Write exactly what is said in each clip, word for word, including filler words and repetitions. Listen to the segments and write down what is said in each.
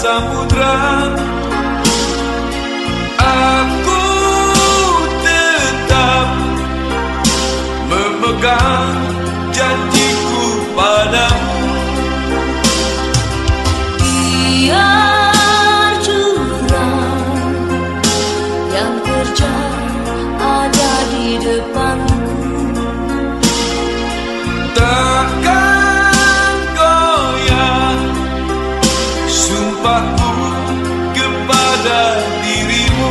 samudra, aku tetap memegang janjiku padamu. Biar jurang yang terjal ada di depanku, takkan goyah sumpahku kepada dirimu.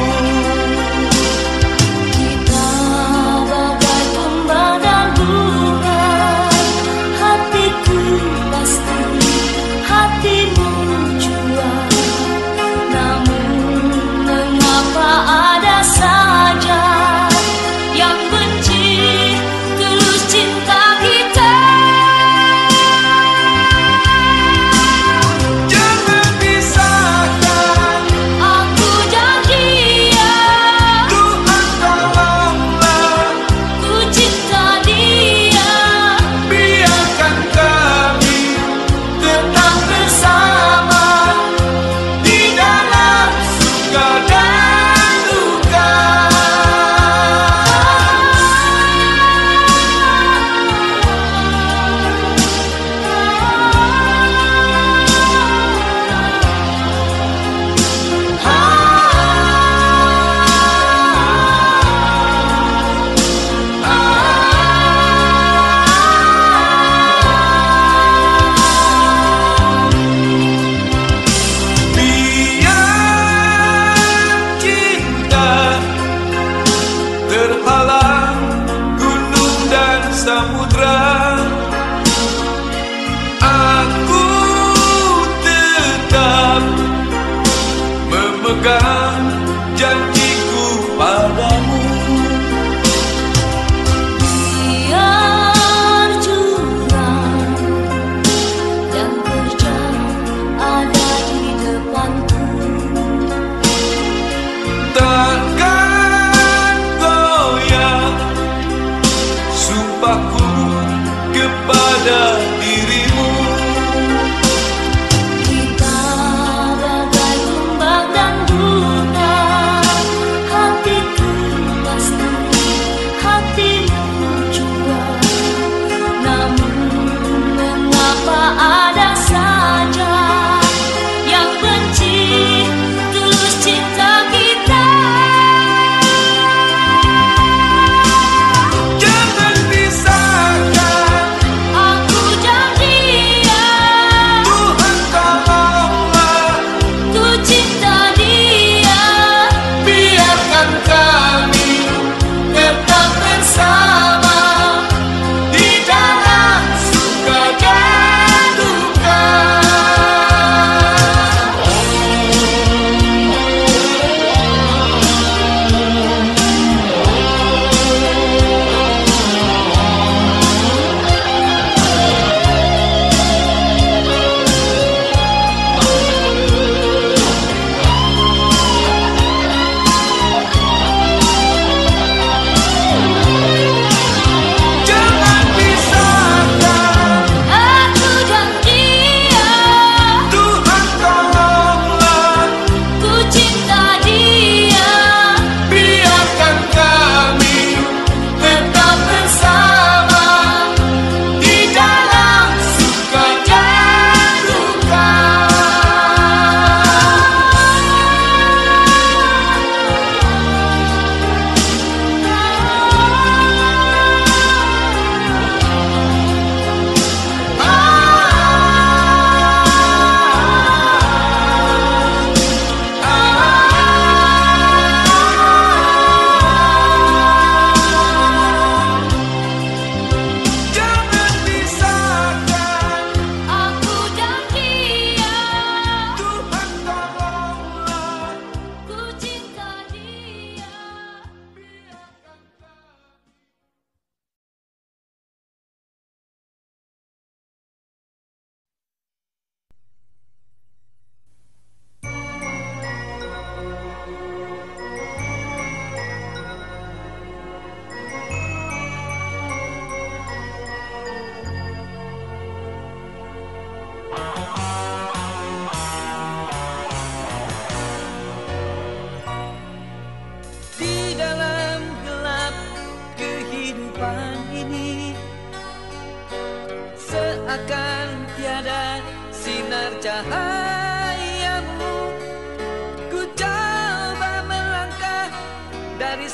kita bagai kembang dan bunga, hatiku pasti, hatimu jua. Namun mengapa ada saja yang benci tulus cinta kita? Jangan pisahkan, Aku janji ya, Tuhan tolonglah, ku cinta dia. biarkan kami tetap bersama di dalam suka dan duka. Biar cinta terhalang gunung dan samudra, aku tetap memegang janjiku padamu. Biar jurang yang terjal ada di depanku, Takkan goyah sumpahku kepada dirimu. kita bagai kembang dan bunga,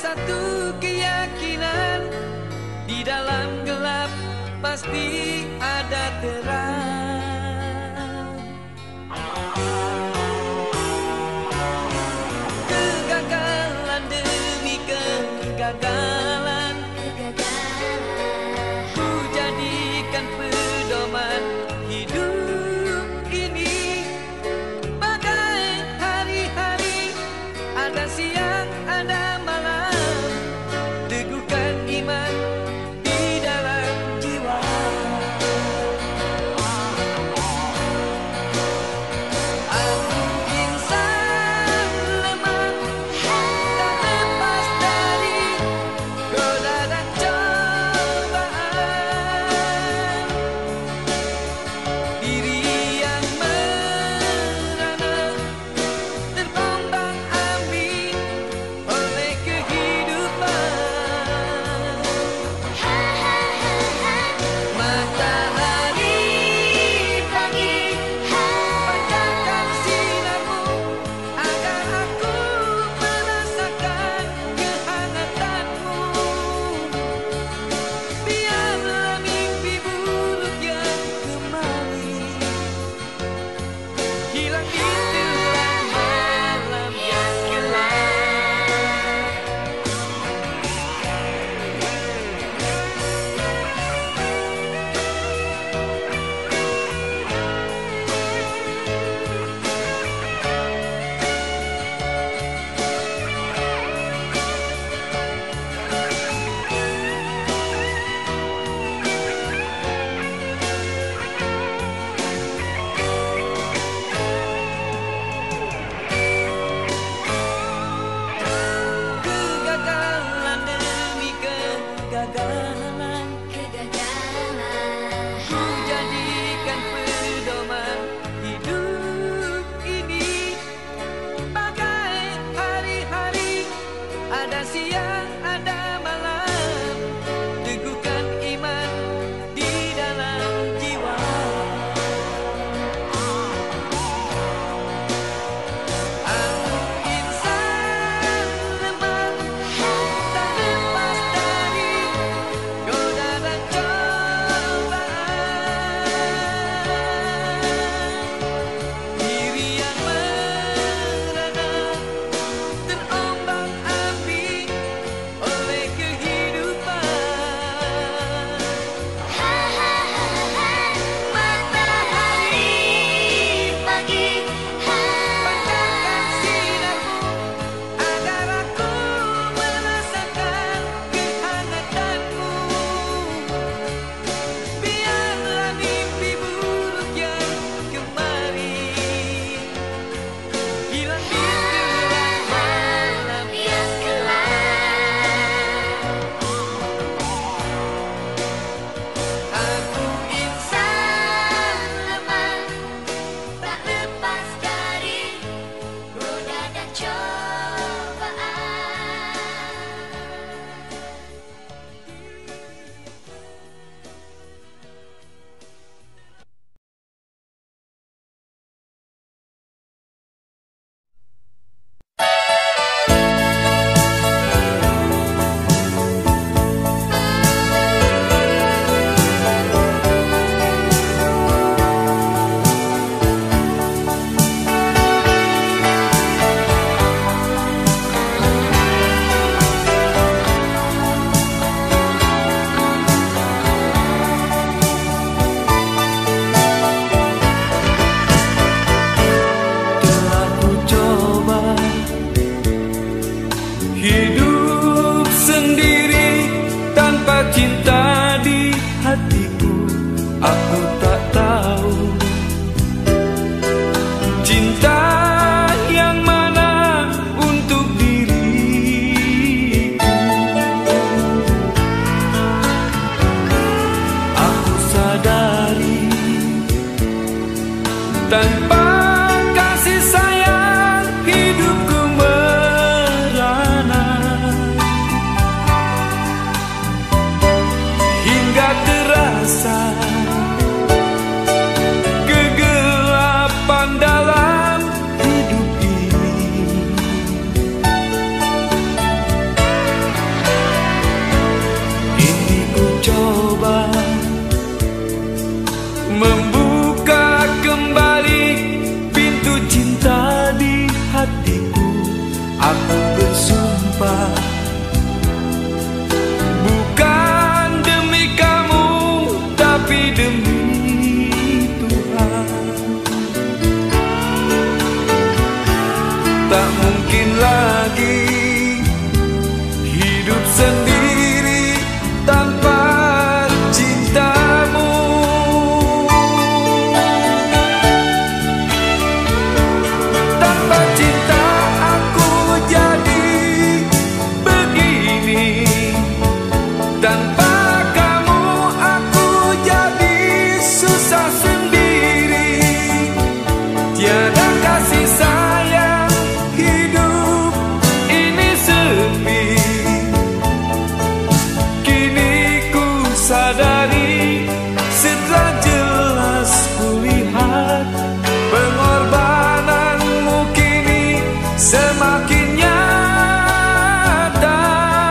satu keyakinan, di dalam gelap pasti ada terang. Kegagalan demi kegagalan, ku jadikan pedoman hidup ini. Bagai hari-hari, ada siang, ada malam, teguhkan iman di dalam jiwa. Aku insan lemah, tak lepas dari goda dan cobaan. Diri yang merana, terombang-ambing oleh kehidupan. Matahari pagi, pancarkan sinarmu agar aku merasakan kehangatanmu. Biarlah mimpi buruk yang kemarin hilang di telan malam yang gelap. Kegagalan demi kegagalan, ku jadikan pedoman hidup ini. Bagai hari-hari, ada siang, ada malam, teguhkan iman di dalam jiwa. Aku insan lemah, tak lepas dari goda dan cobaan. Diri yang merana, terombang-ambing oleh kehidupan. Matahari pagi, Pancarkan sinarmu agar aku merasakan kehangatanmu. Biarlah mimpi buruk yang kemarin hilang di telan malam yang gelap. Aku insan lemah, tak lepas dari goda dan cobaan. Telah ku coba hidup sendiri tanpa cinta di hatiku. Aku tak tahu cinta yang mana untuk diriku. Aku sadari tanpa kasih sayang hidupku merana, hingga terasa kegelapan dalam mungkin lagi hidup sendiri tanpa cintamu. Tanpa cinta aku jadi begini, tanpa kamu aku jadi susah sendiri. Tiada kasih sayang, hidup ini sepi. Kini ku sadari setelah jelas kulihat pengorbananmu kini semakin nyata.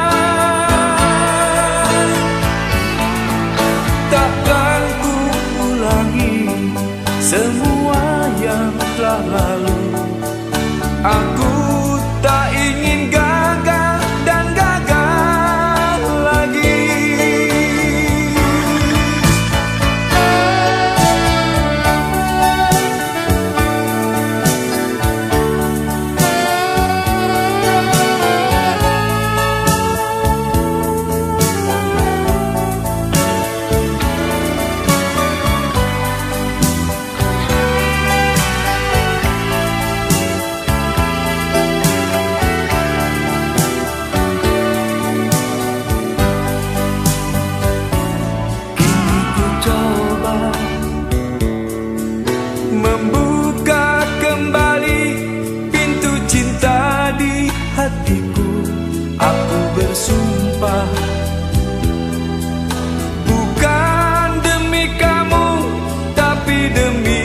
Takkan ku ulangi semua yang telah lalu. Aku tak ingin gagal dan gagal lagi. Kini ku coba membuka kembali pintu cinta di hatiku. Aku bersumpah bukan demi kamu tapi demi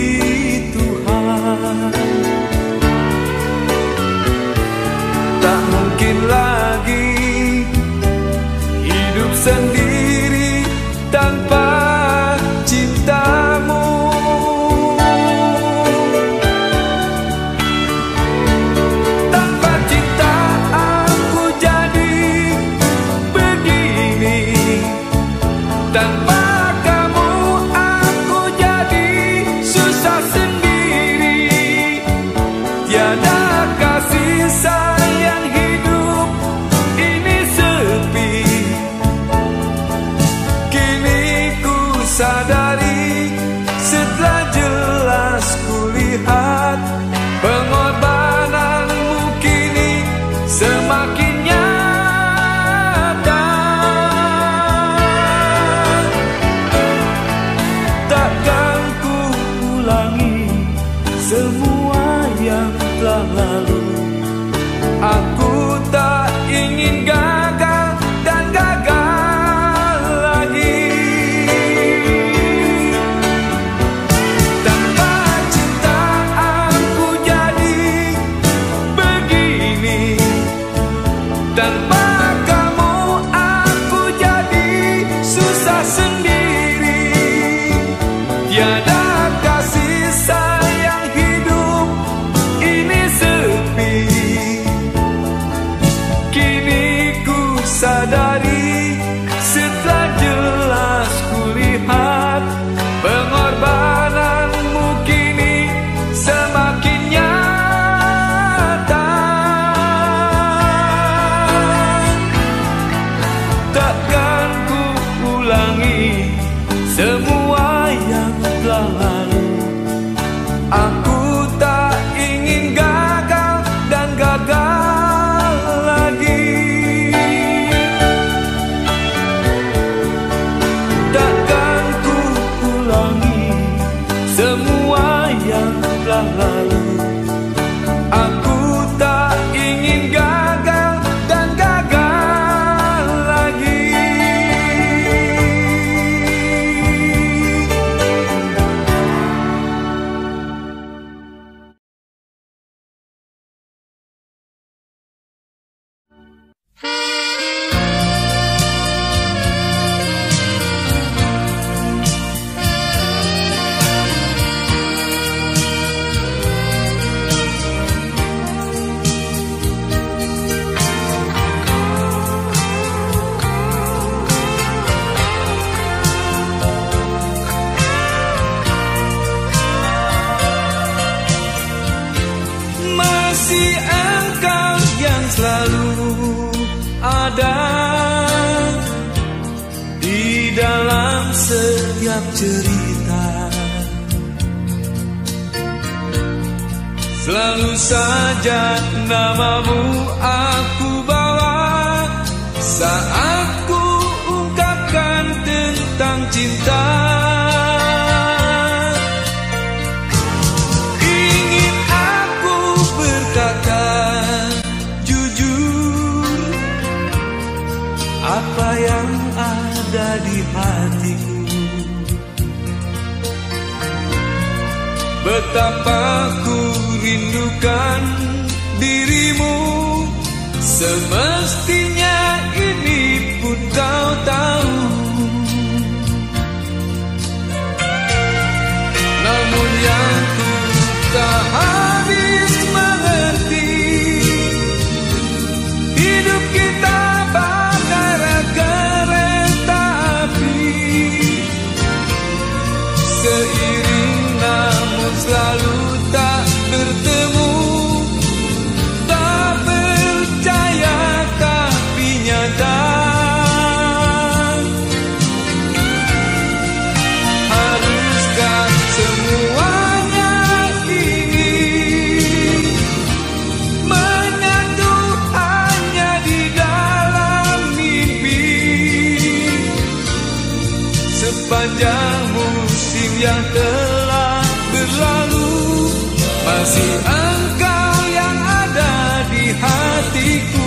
Tuhan. Tak mungkin lagi hidup sendiri tanpa cintamu. Tanpa cinta aku jadi begini, tanpa kamu aku jadi susah sendiri. Tiada kasih sayang, hidup ini sepi. Kini ku sadari setelah jelas kulihat pengorbananmu kini semakin nyata. Takkan ku ulangi semua yang telah lalu. Aku tak ingin gagal dan gagal lagi. Tanpa cinta aku jadi begini, tanpa kamu aku jadi susah sendiri. Tiada kasih sayang, hidup ini sepi. Kini ku sadari setelah jelas kulihat pengorbananmu kini semakin nyata. Takkan ku ulangi semua yang telah lalu. Aku tak ingin gagal dan gagal lagi. Takkan ku ulangi semua yang telah lalu. Aku tak ingin gagal dan gagal lagi. cerita, selalu saja namamu aku bawa saat ku ungkapkan tentang cinta. Ingin aku berkata jujur apa yang ada di hatiku. Betapa ku rindukan dirimu, semestinya ini pun kau tahu. Namun yang ku tak habis mengerti, hidup kita bagai kereta api, seiring namun selalu tak bertemu. Tak percaya tapi nyata, haruskah semuanya ini menyatu hanya di dalam mimpi? Sepanjang musim yang telah berlalu, masih engkau yang ada di hatiku.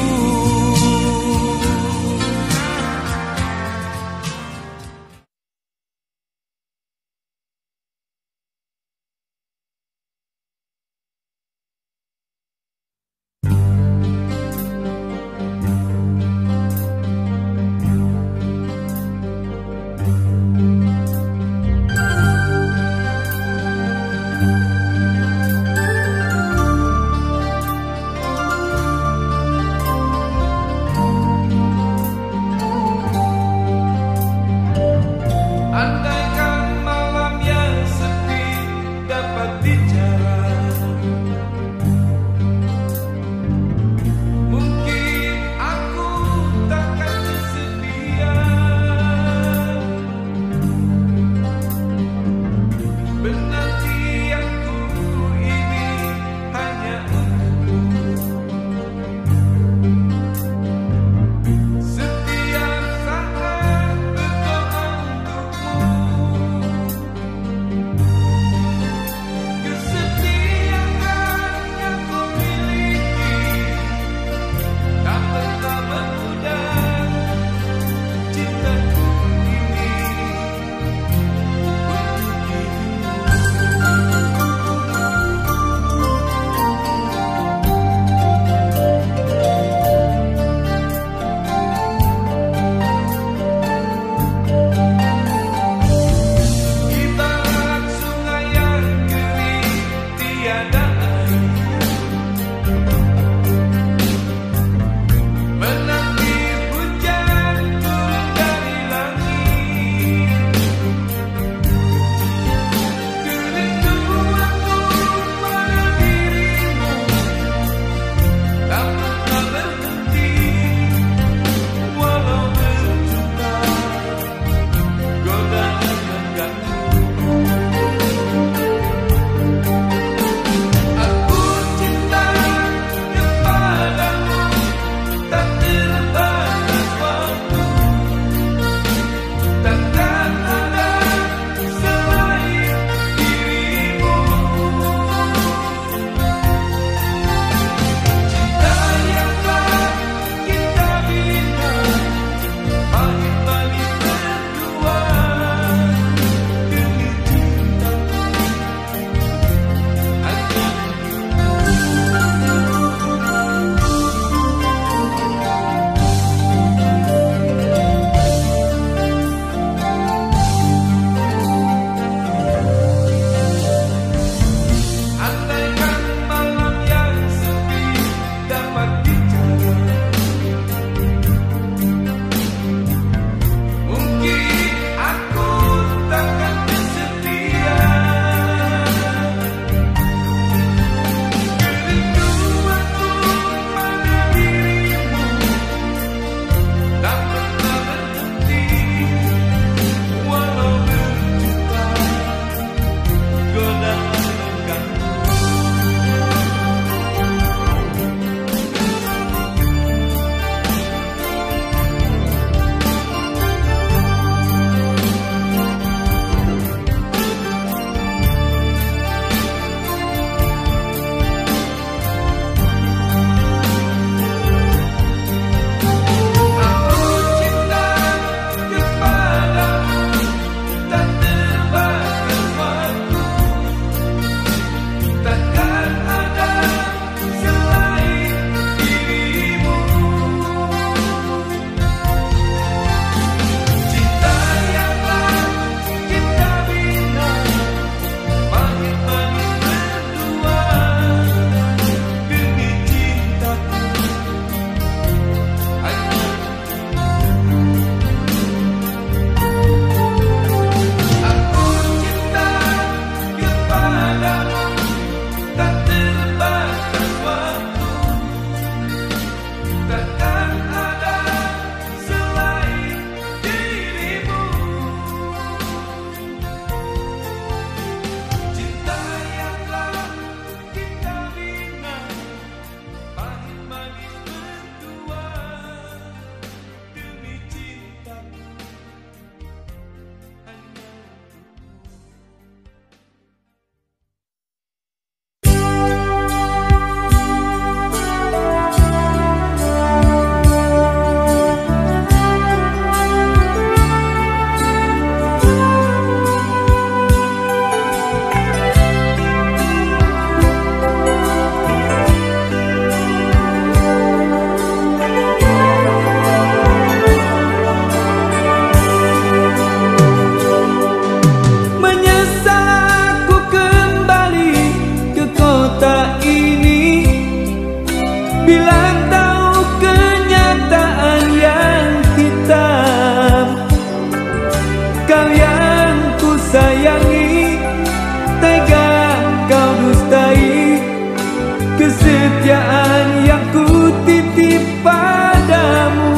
kesetiaan yang ku titip padamu.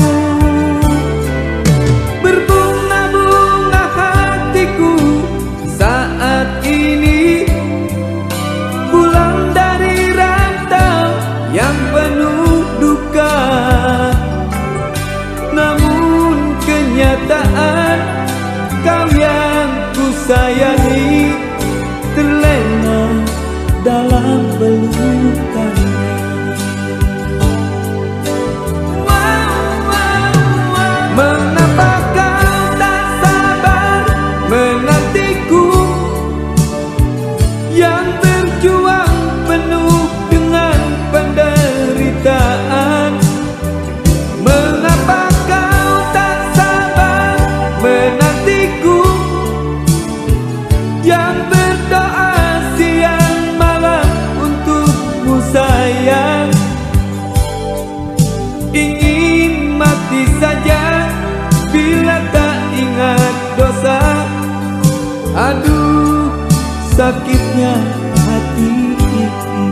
Berbunga-bunga hatiku saat ini, pulang dari rantau yang penuh duka. Namun kenyataan kau yang ku sayangi terlena dalam pelukannya. Mengapa kau tak sabar menantiku yang berjuang penuh dengan penderitaan? Mengapa kau tak sabar menantiku yang berdoa siang malam untukmu sayang? Ingin mati saja bila tak ingat dosa. Aduh, sakitnya hati ini.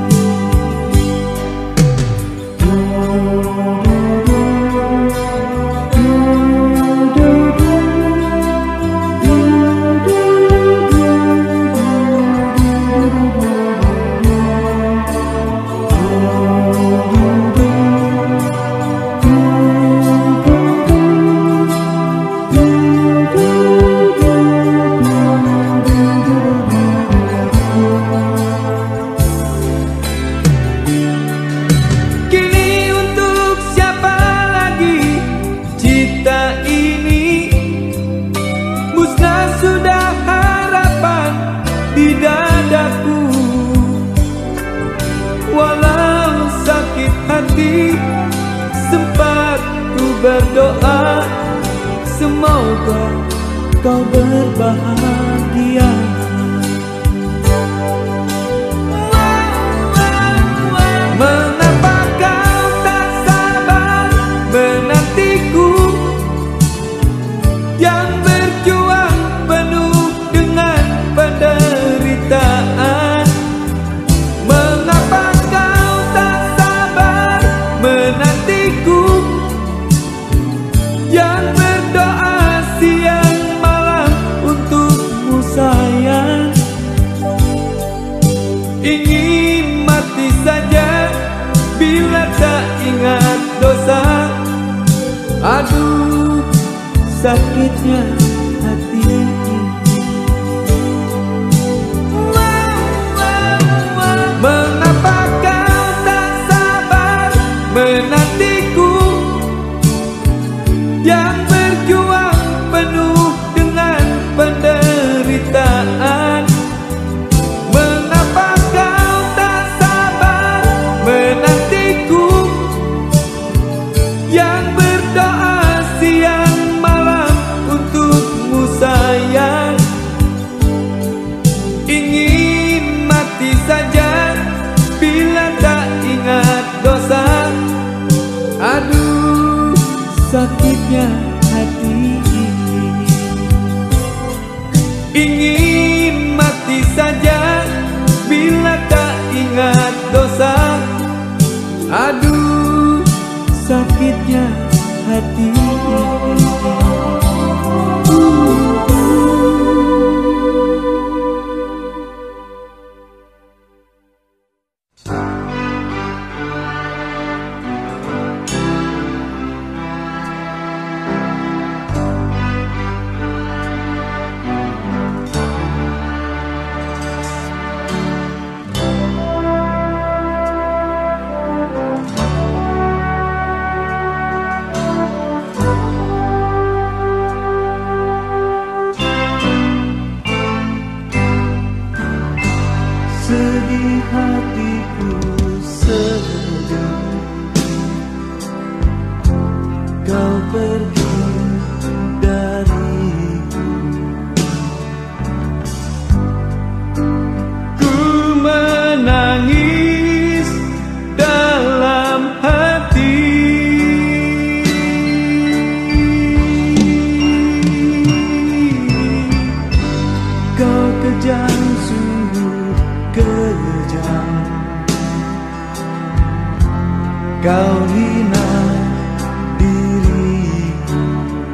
Walau sakit hati, sempat ku berdoa, semoga kau berbahagia. Mengapa kau tak sabar menantiku yang berjuang penuh dengan penderitaan? Mengapa kau tak sabar menantiku yang berdoa siang malam untukmu sayang? Ingin mati saja bila tak ingat dosa. Aduh, sakitnya hati ini. Mengapa kau tak sabar menantiku yang berjuang penuh dengan penderitaan? Mengapa kau tak sabar menantiku yang berdoa siang malam untukmu sayang? Ingin mati saja bila tak ingat dosa. Aduh, sakitnya hati ini. Ingin mati saja bila tak ingat dosa. Aduh, sakitnya hati ini. Sedih hatiku sedih, kau pergi dariku. Ku menangis dalam hati. Kau kejam, sungguh kejam. kau hina diriku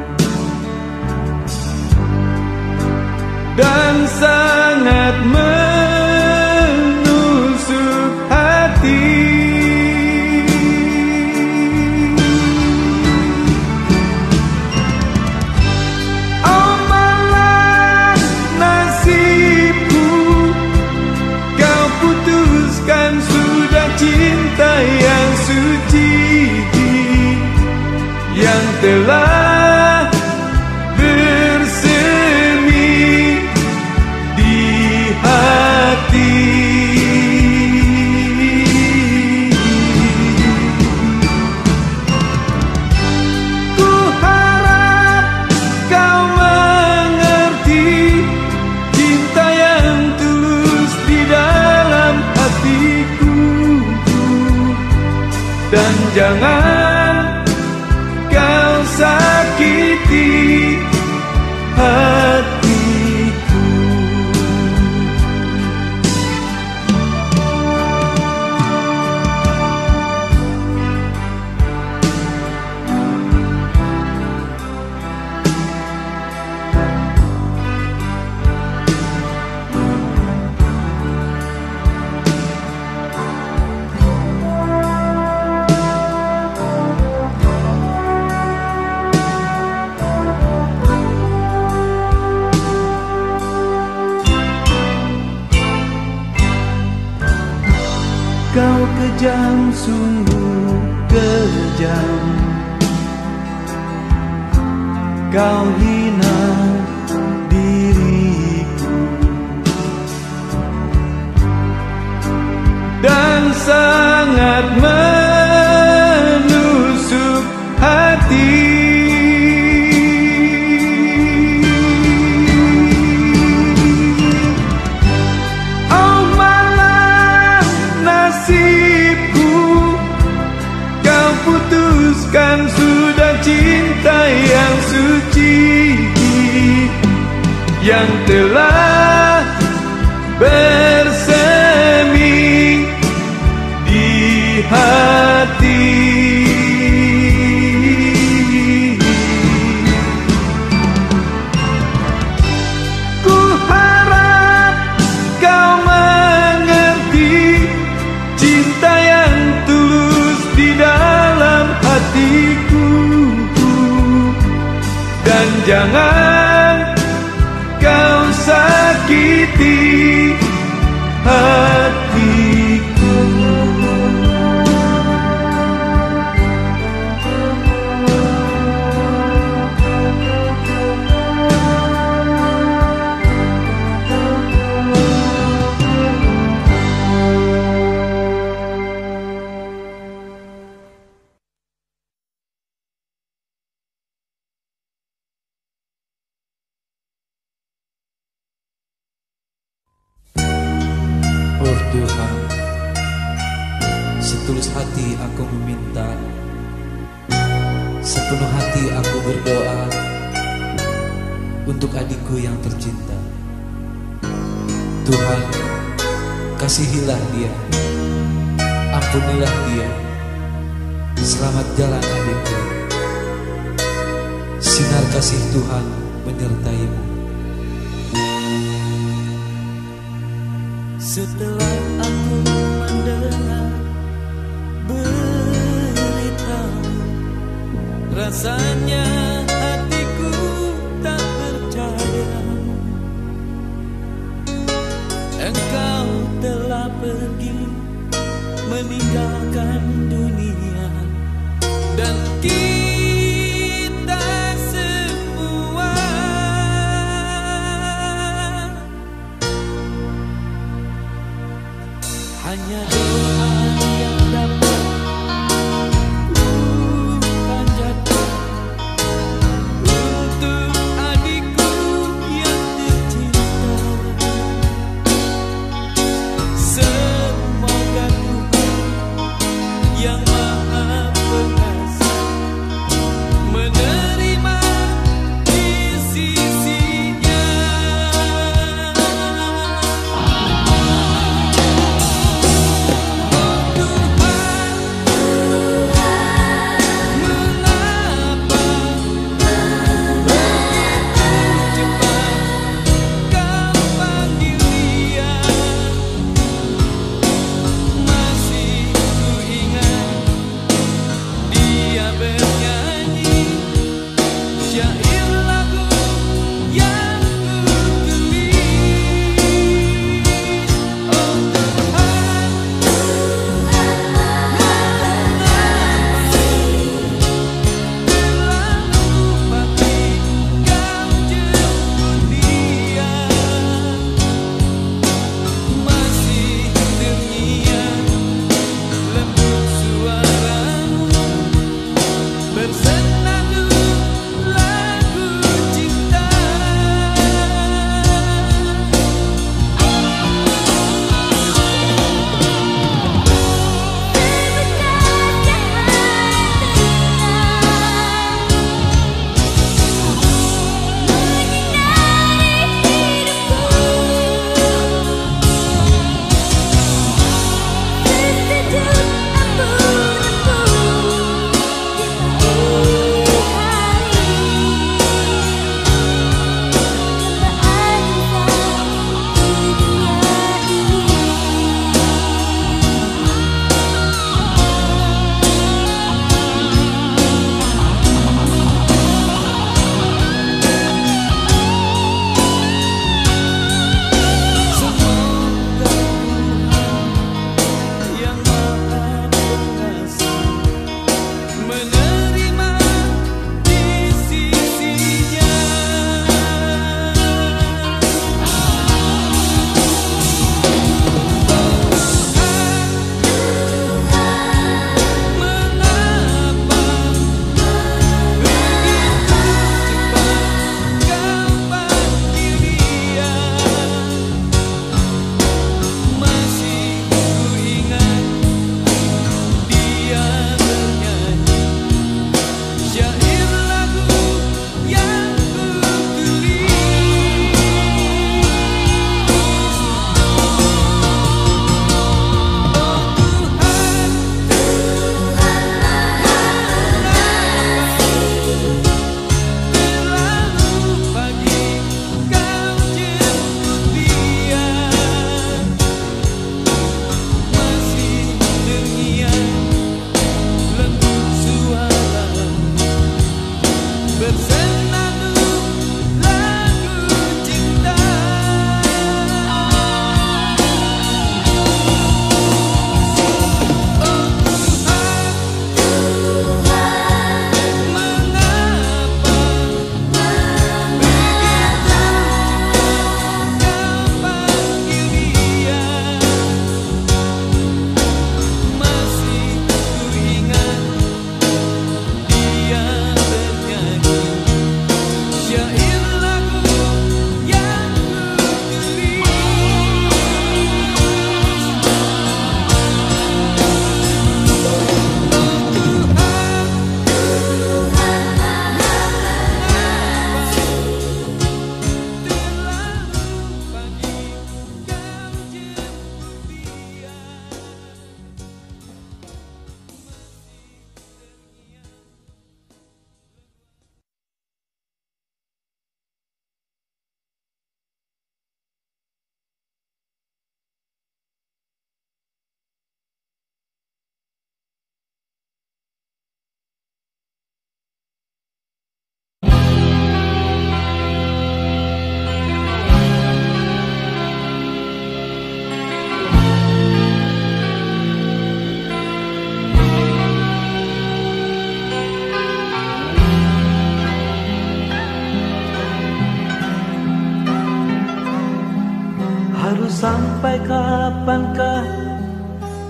dan sangat menusuk hati. Oh malah nasibku, kau putuskan sudah cinta yang suci yang telah bersemi di hati. Ku harap kau mengerti cinta yang tulus di dalam hatiku, dan jangan kau sakiti hatiku. Kau kejam, sungguh kejam. Kau hina diriku dan sangat menusuk hati. Oh malah nasibku, kau putuskan sudah cinta yang suci yang telah bersemi di hati. Ku harap kau mengerti cinta yang tulus di dalam hatiku, dan jangan kau sakiti hatiku. Oh Tuhan, setulus hati aku meminta, sepenuh hati aku berdoa untuk adikku yang tercinta. Tuhan, kasihilah dia, ampunilah dia, selamat jalan adikku. Sinar kasih Tuhan menyertaimu. Setelah aku mendengar berita, rasanya hatiku tak percaya. Engkau telah pergi meninggalkan dunia, dan kita semua hanya doa yang dapat ku panjatkan untuk adikku yang tercinta. Semoga Tuhan yang Maha Pengasih menerima di sisinya. Oh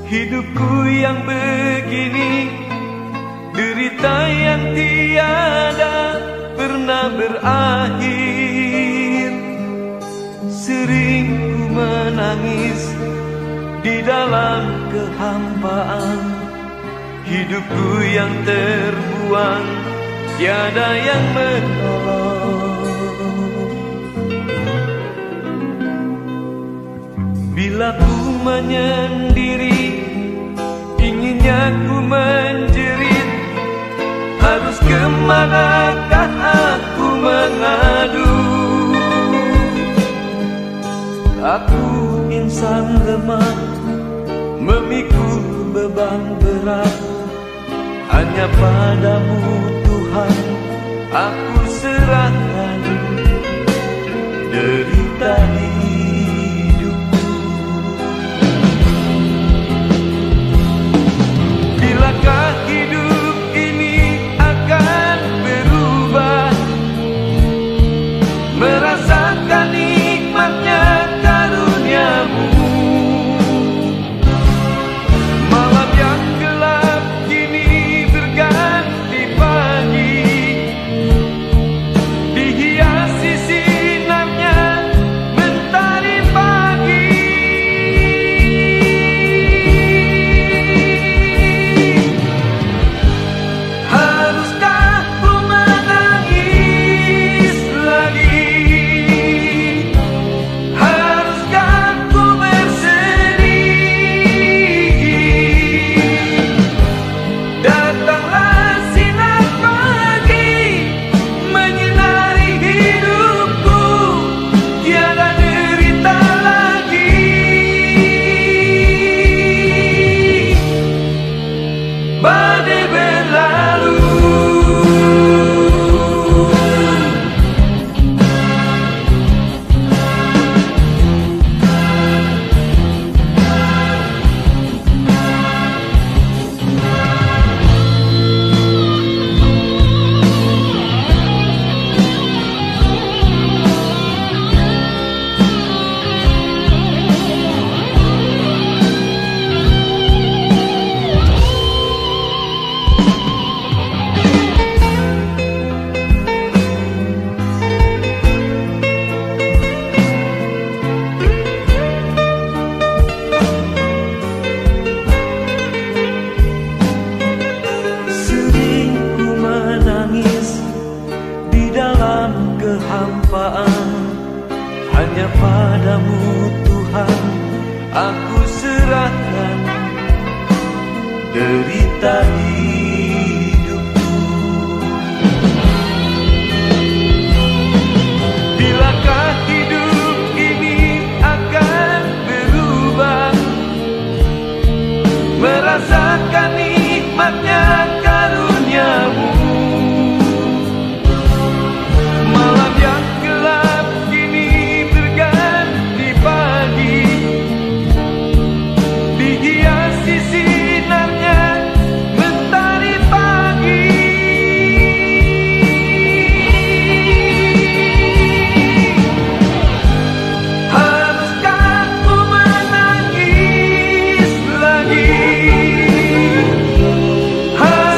Hidupku yang begini, derita yang tiada pernah berakhir. Sering ku menangis di dalam kehampaan. Hidupku yang terbuang, tiada yang menolong. Bila ku menyendiri, inginnya ku menjerit. Harus kemanakah aku mengadu? Aku insan lemah, memikul beban berat. Hanya padamu Tuhan aku serahkan derita hidupku. Bilakah hidup ini akan berubah, merasakan nikmatnya karuniamu? Malam yang gelap kini berganti pagi, dihiasi sinarnya mentari pagi. Haruskah ku menangis lagi? Haruskah ku bersedih? Datanglah sinar pagi menyinari hidupku, tiada derita lagi. Badai berlalu, sering ku menangis di dalam kehampaan. Hanya padamu Tuhan aku serahkan derita hidupku. Bilakah hidup ini akan berubah, merasakan nikmatnya karuniamu? Malam yang gelap kini berganti pagi, dihiasi sinarnya mentari pagi. Haruskah ku menangis lagi? Haruskah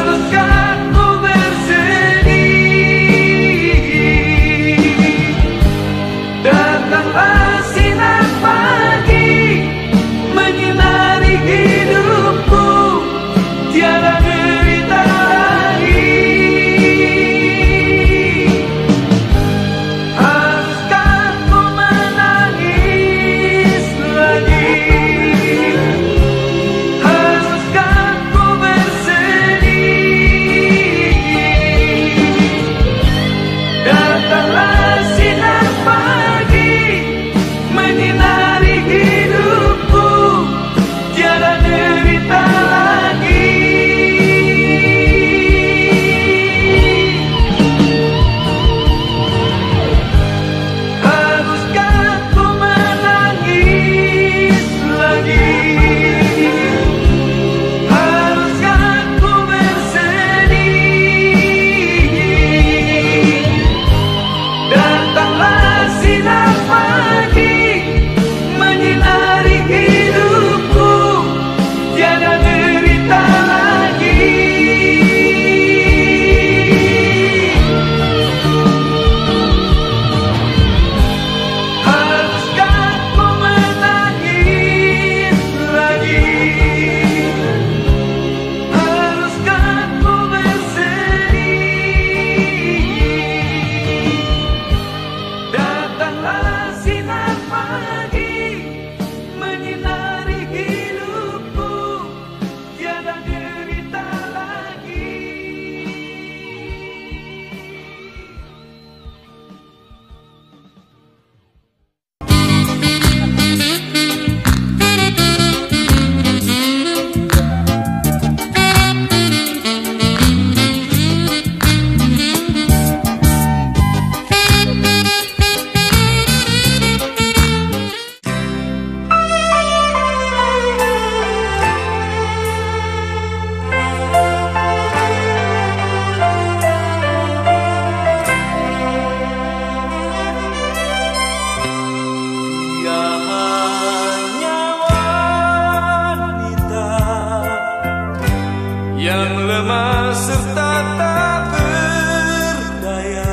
yang lemah serta tak berdaya,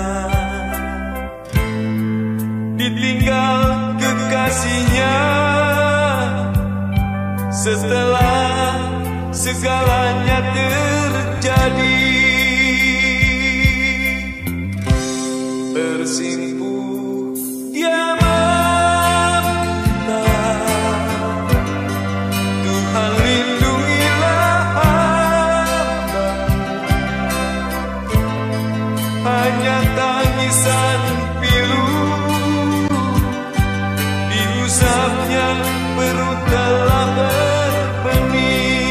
ditinggal kekasihnya setelah segalanya terjadi. Tersimpuh dia meminta, Tuhan lindungilah hamba. Hanya tangisan pilu diusapnya, perut telah berbenih.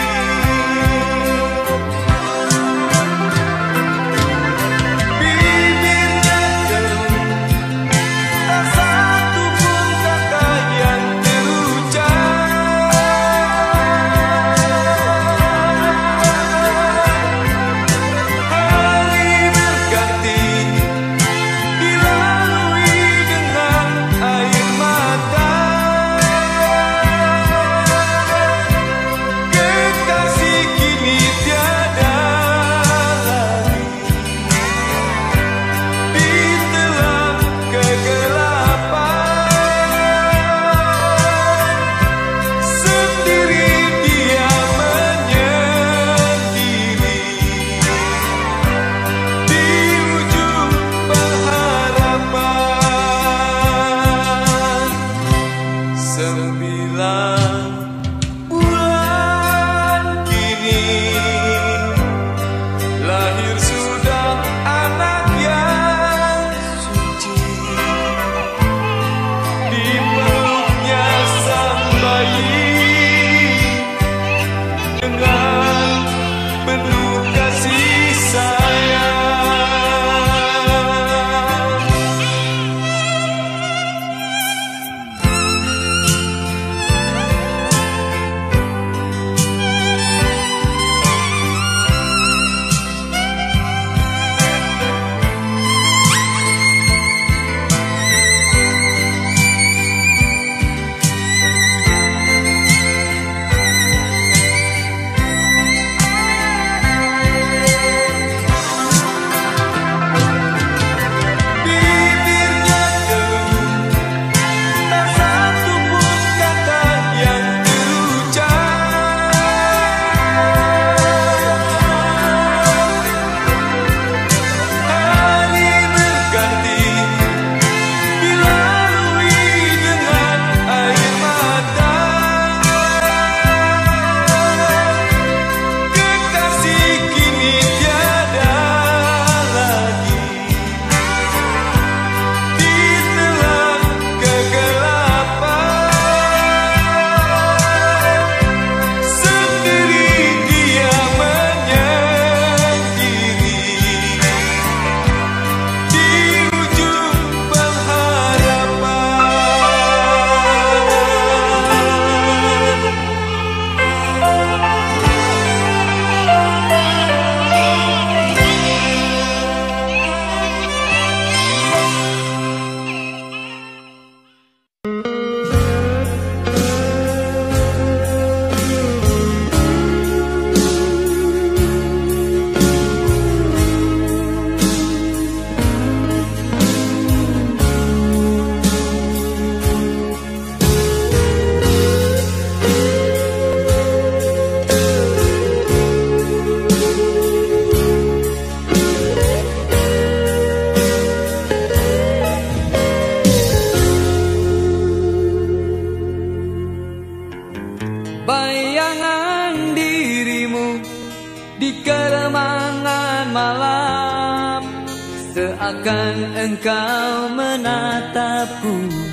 Seakan engkau menatapku,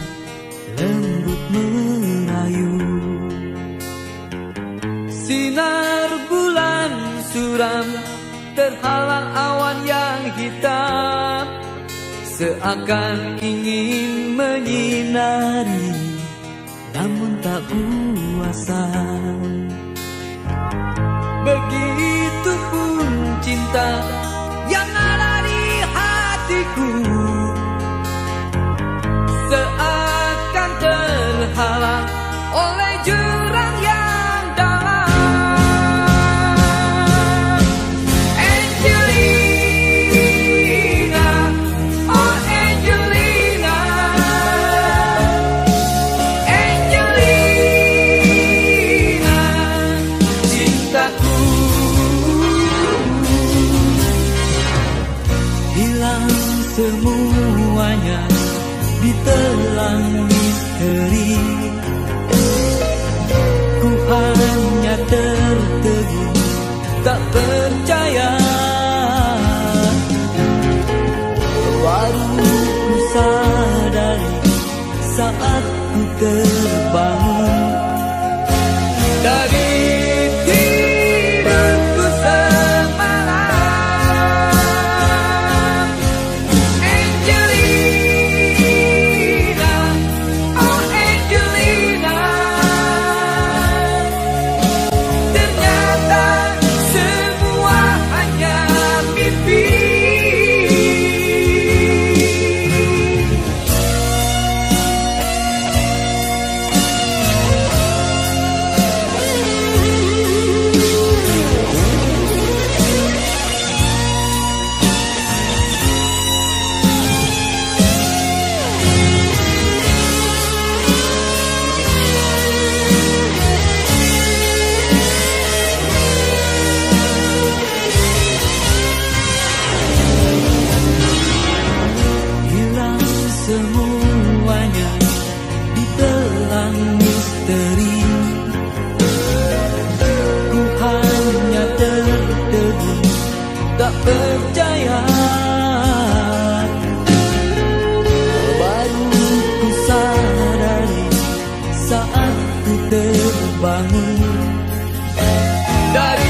lembut merayu. Sinar bulan suram terhalang awan yang hitam, seakan ingin menyinari, namun tak kuasa. Begitupun cinta yang ada di hatiku, seakan terhalang oleh jurang yang dalam. cintaku. Hilang semuanya ditelan misteri. Ku hanya tertegun tak percaya. Baru ku sadari saat ku terbangun dari tidurku semalam. Angelina, oh Angelina, ternyata semua hanya mimpi. semuanya ditelan misteri. Ku hanya tertegun tak percaya. Baru ku sadari saat ku terbangun dari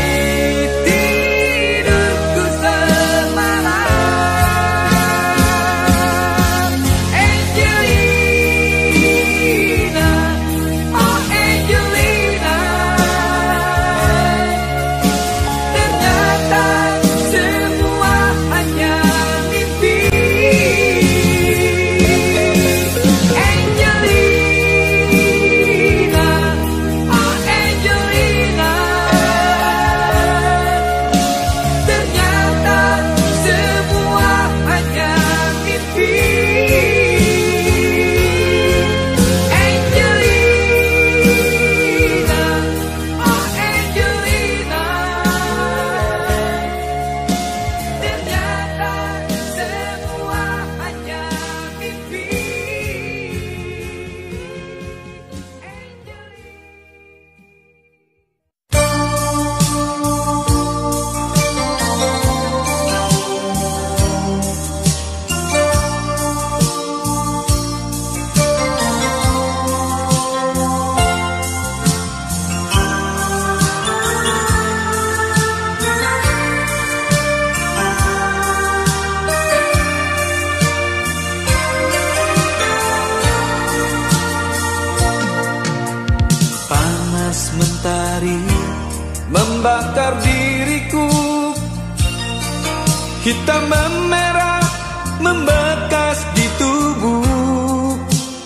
mentari membakar diriku, hitam memerah membekas di tubuh,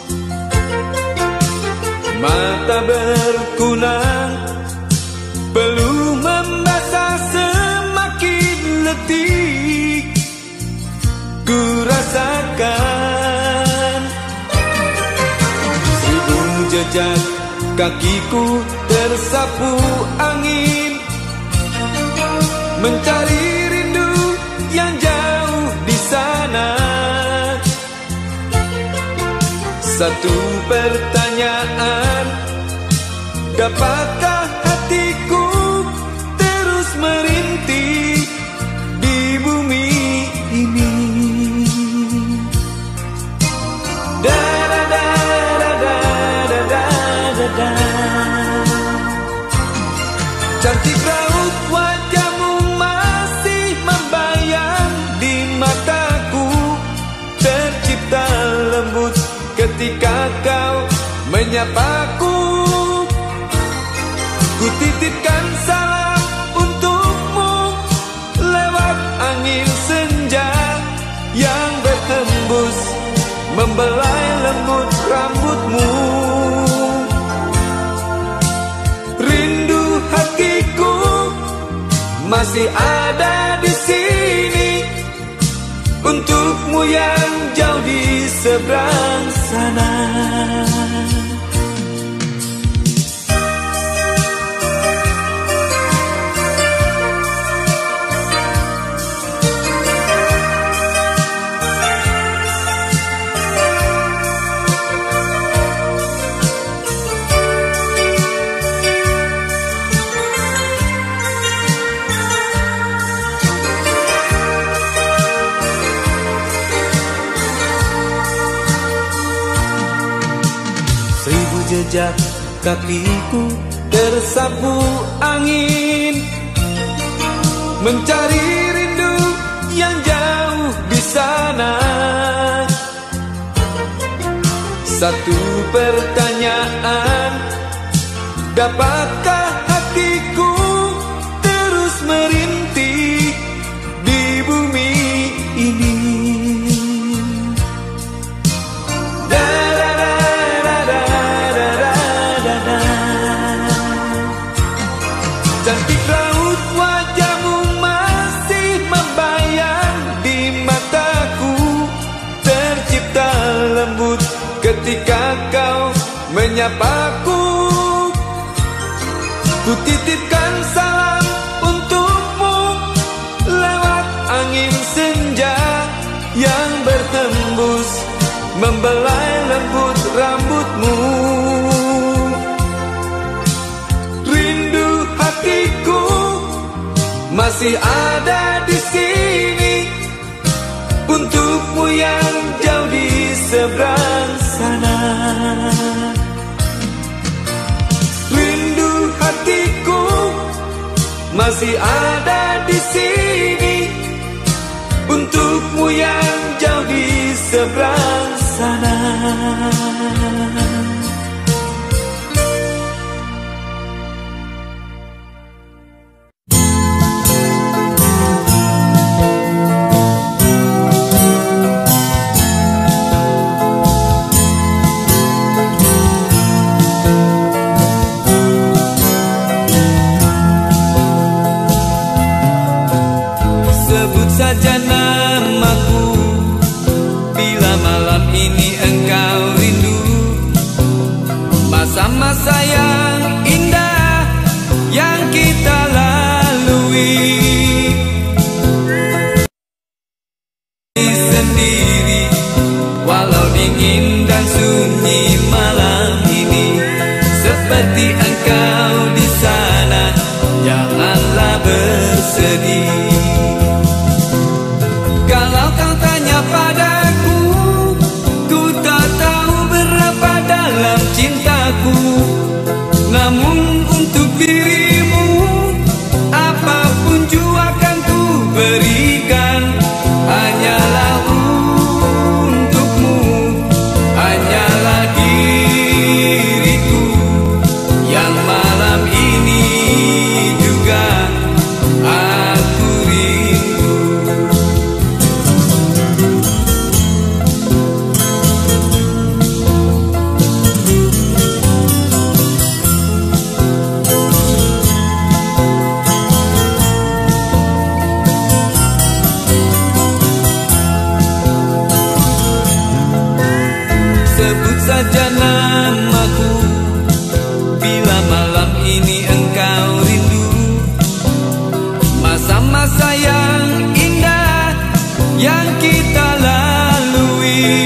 mata berkunang, peluh membasah semakin letih. Ku rasakan ujung jejak kakiku tersapu angin, mencari rindu yang jauh di sana. Satu pertanyaan, dapatkah hatiku terus merintih di bumi ini? Da da da da da da da da da. Cantik raut wajahmu masih membayang di mataku, tercipta lembut ketika kau menyapaku. Ku titipkan salam untukmu lewat angin senja yang berhembus membelai lembut rambutmu. Rindu hatiku masih ada di sini untukmu yang jauh di seberang sana. Sejak kakiku tersapu angin, mencari rindu yang jauh di sana. Satu pertanyaan, dapatkah hatiku terus merintih di bumi ini? Cantik raut wajahmu masih membayang di mataku. Tercipta lembut ketika kau menyapaku. Ku titipkan salam untukmu lewat angin senja yang bertembus membelai lembut rambutmu. Rindu hatiku masih ada di sini untukmu yang jauh di seberang sana. Rindu hatiku masih ada di sini untukmu yang jauh di seberang sana. Sebut saja namaku bila malam ini engkau rindu. Masa-masa yang indah yang kita lalui sendiri, walau dingin dan sunyi malam ini. Seperti engkau di sana, janganlah bersedih. Kalau kau tanya padaku, ku tak tahu berapa dalam cintaku. Namun untuk dirimu, apapun jua akan ku berikan. Hanyalah untukmu, hanyalah diriku yang malam ini juga aku rindu. Sebut saja namaku bila malam ini engkau rindu. Masa-masa yang indah yang kita lalui.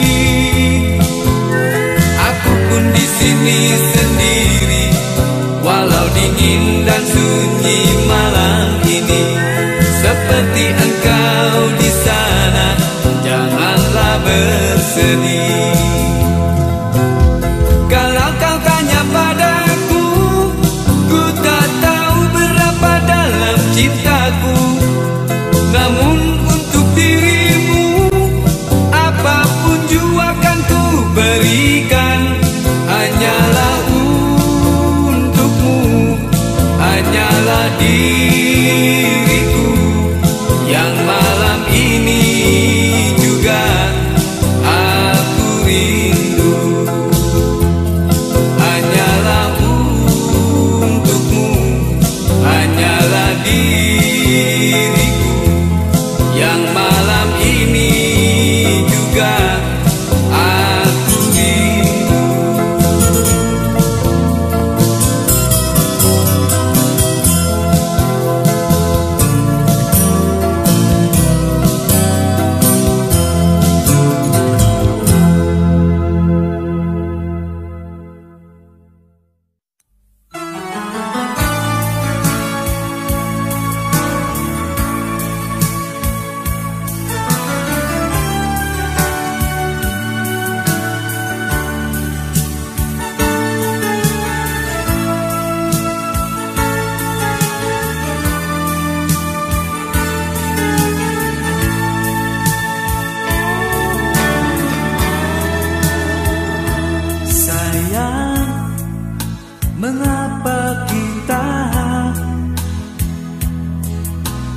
Aku pun di sini sendiri, walau dingin dan sunyi malam ini. Seperti engkau di sana, janganlah bersedih. Kalau kau tanya padaku, ku tak tahu berapa dalam cintaku. Namun untuk dirimu, apapun jua akan ku berikan. Hanyalah untukmu, hanyalah diriku yang malam ini juga aku rindu. Hanyalah untukmu, hanyalah diriku yang malam ini juga aku rindu.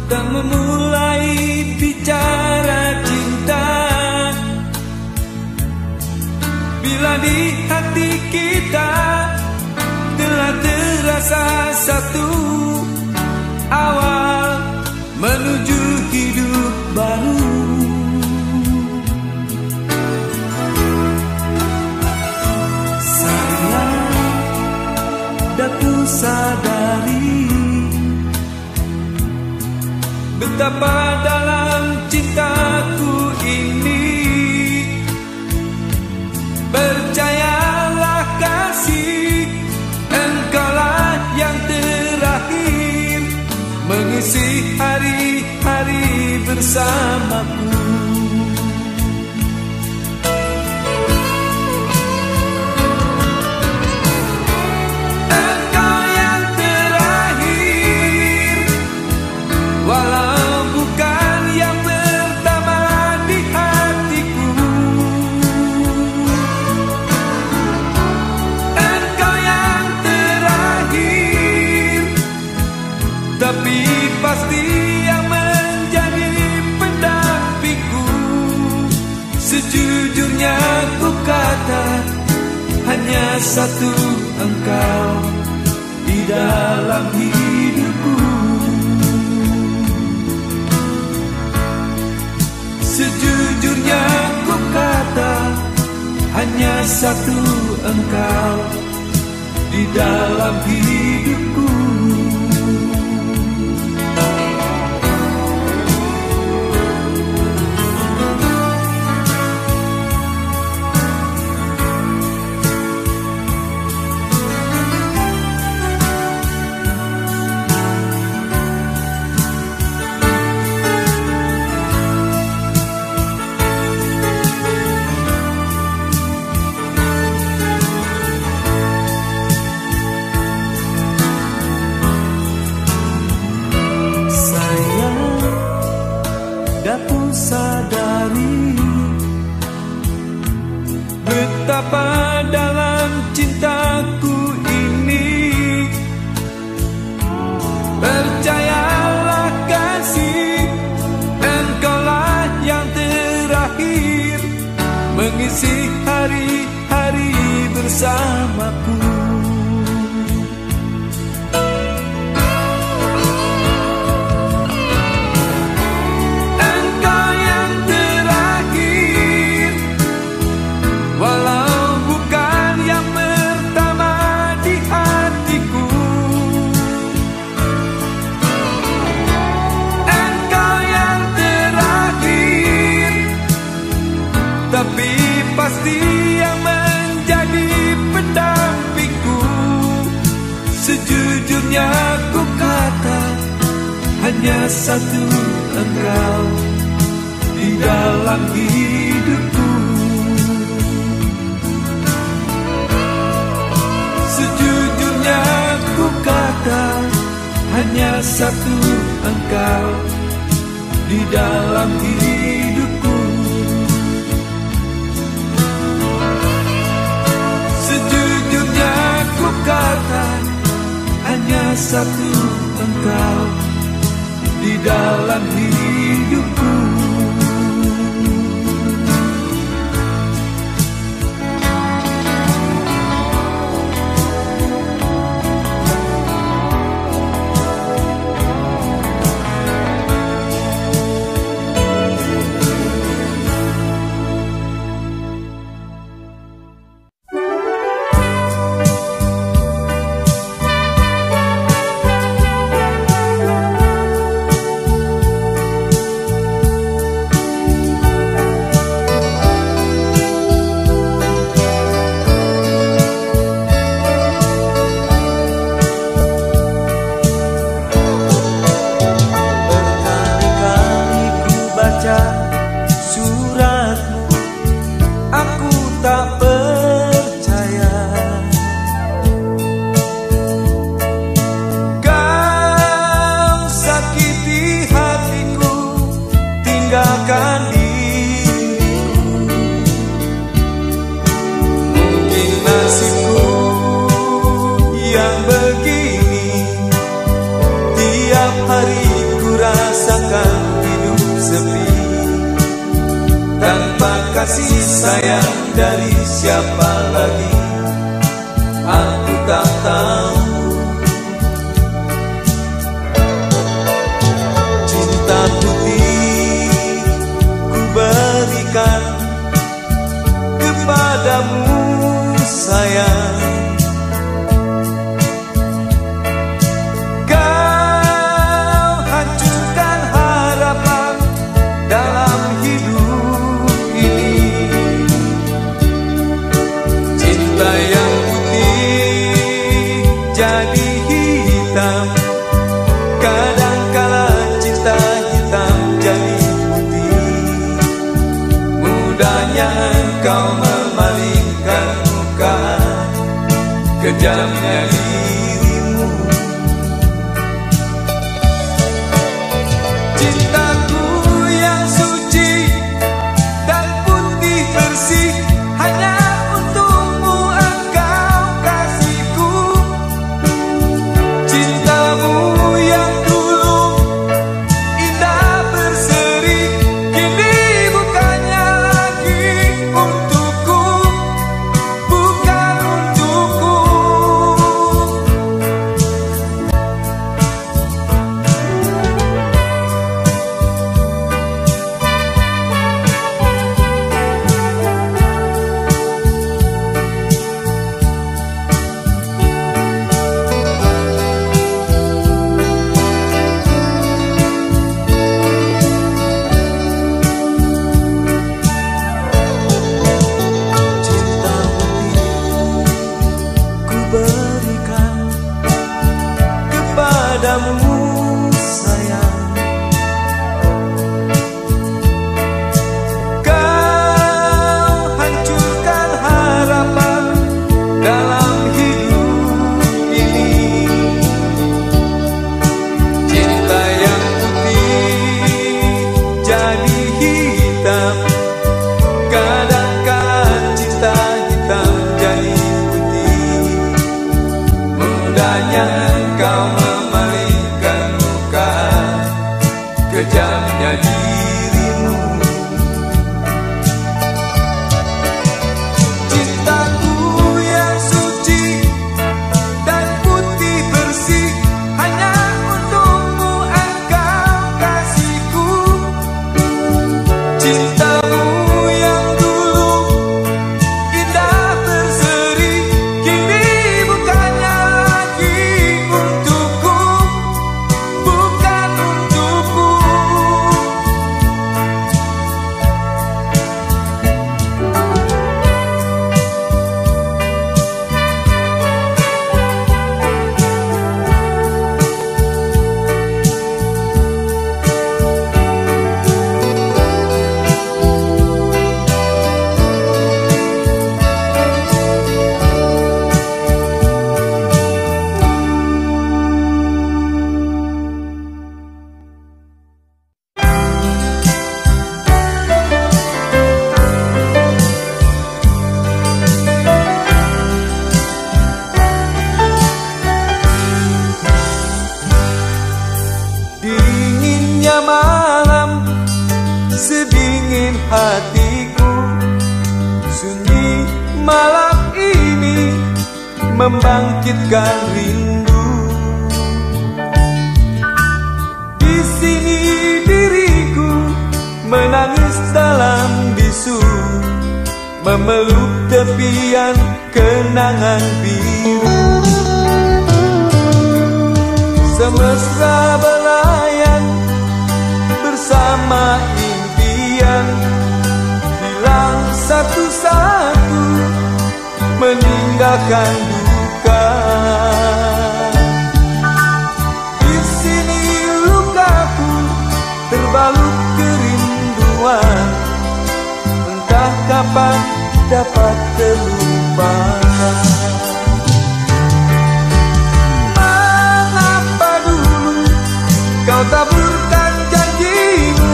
tak memulai bicara cinta, bila di hati kita telah terasa satu awal menuju hidup baru. Sayang, daku sadari betapa dalam cintaku ini. Percayalah kasih, engkaulah yang terakhir mengisi hari-hari bersamaku. Engkau yang terakhir, walau bukan yang pertama di hatiku. Engkau yang terakhir, tapi pasti yang menjadi pendampingku. Sejujurnya ku kata, hanya satu engkau di dalam hidupku. Sejujurnya ku kata, hanya satu engkau di dalam hidupku. Daku sadari betapa dalam cintaku ini. Percayalah kasih, engkaulah yang terakhir mengisi hari-hari bersamaku. Tapi pasti yang menjadi pendampingku. Sejujurnya ku kata, hanya satu engkau di dalam hidupku. Sejujurnya ku kata, hanya satu engkau di dalam hidupku. Sejujurnya ku kata, hanya satu engkau di dalam hidupku. Hariku rasakan hidup sepi tanpa kasih sayang dari siapa lagi. Aku tak tahu. Cinta putih ku berikan kepadamu sayang. Kau hancurkan harapan dalam hidup ini. Cinta yang putih jadi hitam. Kadangkala cinta hitam jadi putih. Mudahnya engkau memalingkan muka, kejamnya dirimu. Cintaku yang suci dan putih bersih hanya untukmu engkau kasihku. Cintamu yang dulu indah berseri kini bukannya lagi untukku, bukan untukku. Cinta putih ku berikan kepadamu sayang. Kau hancurkan harapan dalam hidup ini. Cinta yang putih jadi hitam. Kadangkala cinta hitam jadi putih. Mudahnya engkau memalingkan muka, kejamnya dirimu. Cintaku yang suci dan putih bersih hanya untukmu engkau kasihku. Cintamu yang dulu indah berseri kini bukannya lagi untukku, bukan untukku. Dinginnya malam, sedingin hatiku. Sunyi malam ini membangkitkan rindu. Di sini diriku menangis dalam bisu, memeluk tepian kenangan biru. Semesta berlayar bersama impian, hilang satu-satu meninggalkan duka. Di sini lukaku terbalut kerinduan, entah kapan dapat terlupakan. Mengapa dulu kau taburkan janjimu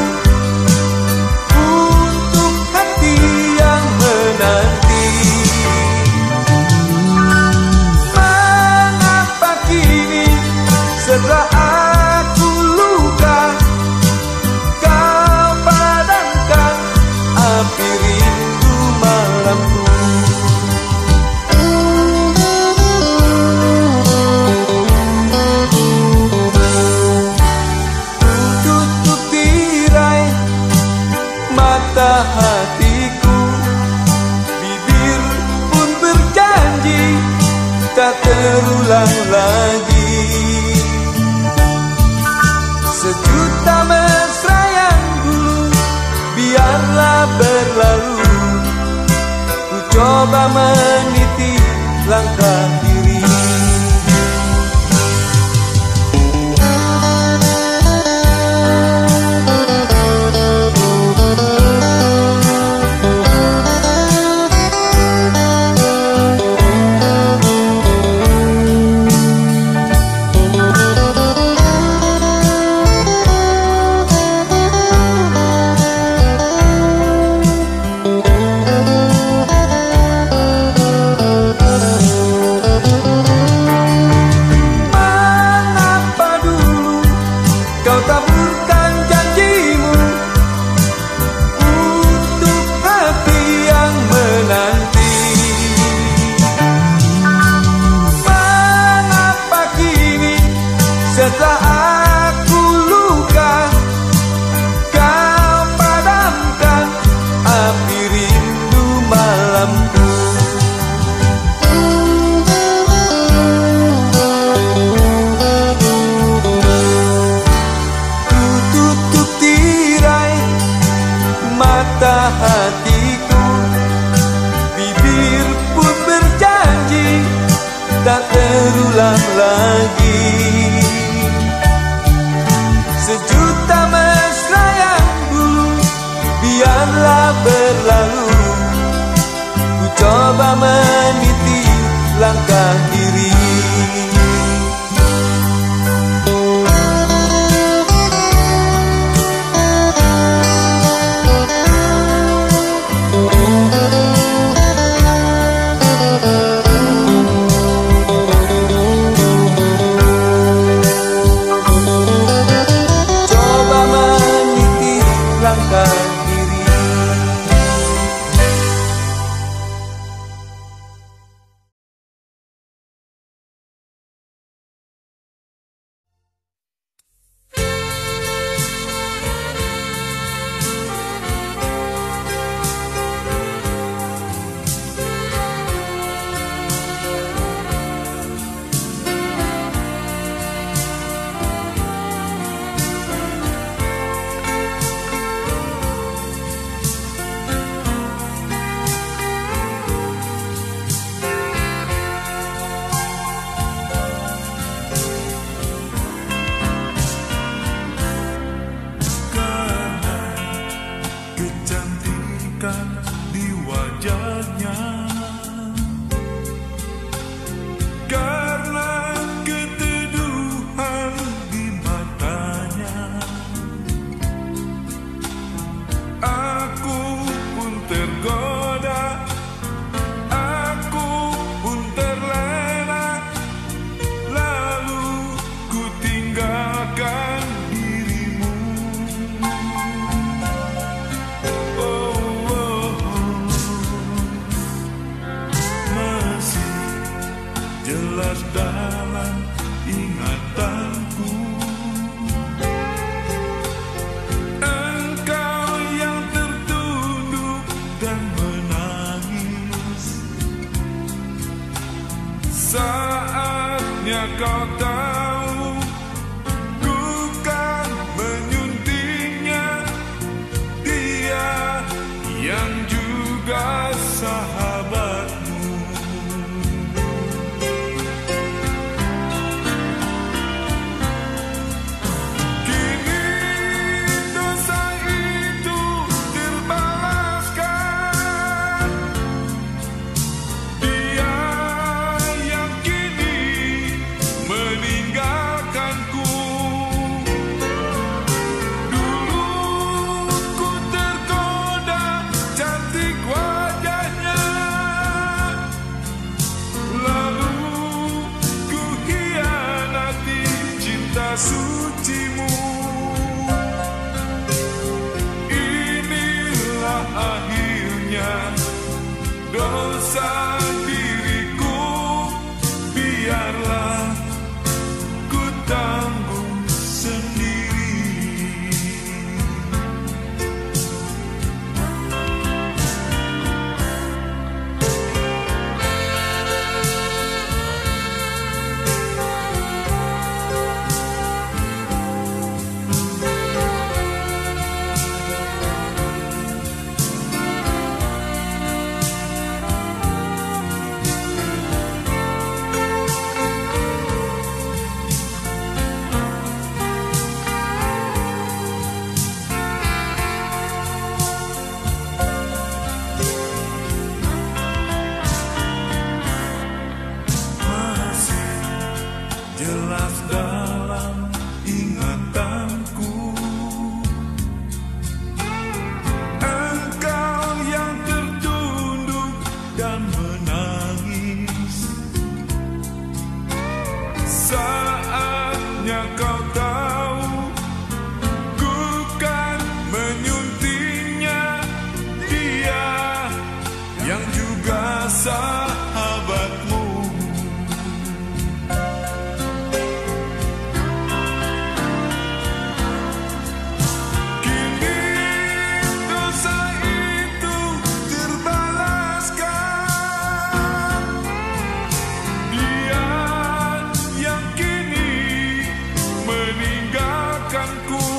untuk hati yang menanti? Mengapa kini setelah aku luka coba meniti langkah diri. Hatiku, bibir pun berjanji tak terulang lagi. Sejuta mesra yang dulu biarlah berlalu. Ku coba meniti langkah diri. Di wajahnya, karena keteduhan di matanya, aku pun tergoda, aku pun terlena, lalu ku tinggalkan dirimu. Jelas dalam ingatanku, engkau yang tertunduk dan menangis. Saatnya kau tahu, ku kan menyuntingnya, dia yang juga sahabatmu. Money. akan ku